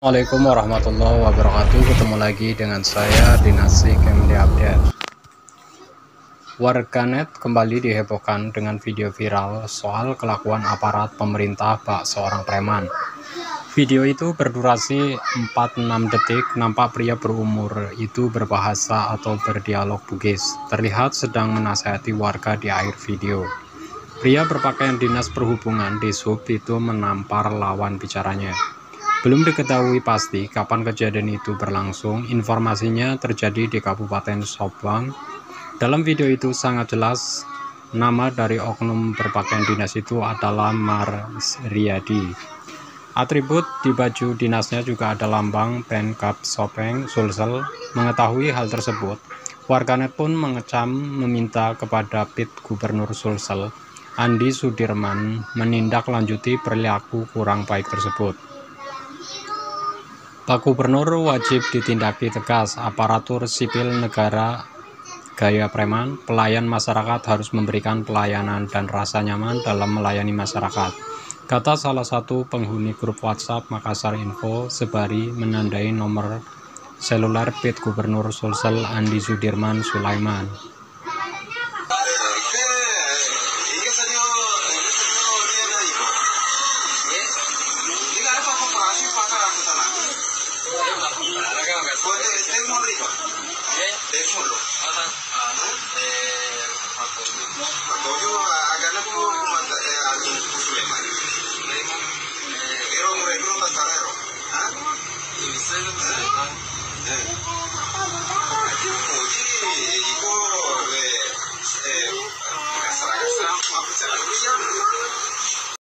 Assalamualaikum warahmatullahi wabarakatuh. Ketemu lagi dengan saya Dinasti Kemdi Update. Warganet kembali dihebohkan dengan video viral soal kelakuan aparat pemerintah bak seorang preman. Video itu berdurasi 46 detik. Nampak pria berumur itu berbahasa atau berdialog Bugis, terlihat sedang menasihati warga di akhir video. Pria berpakaian dinas perhubungan di sub itu menampar lawan bicaranya. Belum diketahui pasti kapan kejadian itu berlangsung. Informasinya terjadi di Kabupaten Subang. Dalam video itu sangat jelas nama dari oknum berpakaian dinas itu adalah Marsriyadi. Atribut di baju dinasnya juga ada lambang Pemkab Sopeng Sulsel. Mengetahui hal tersebut, warganet pun mengecam meminta kepada Pit Gubernur Sulsel, Andi Sudirman, menindaklanjuti perilaku kurang baik tersebut. Pak Gubernur wajib ditindaki tegas. Aparatur sipil negara gaya preman, pelayan masyarakat harus memberikan pelayanan dan rasa nyaman dalam melayani masyarakat, kata salah satu penghuni grup WhatsApp Makassar Info Sebari menandai nomor seluler Pit Gubernur Sulsel Andi Sudirman Sulaiman.